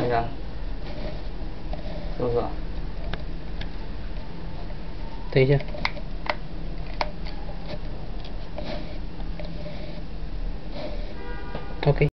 看看，是不是？ 等一下。OK。